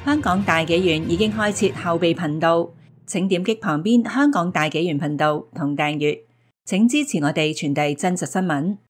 香港大紀元已經開設後備頻道，請點擊旁邊香港大紀元頻道同訂閱，請支持我哋傳遞真實新聞。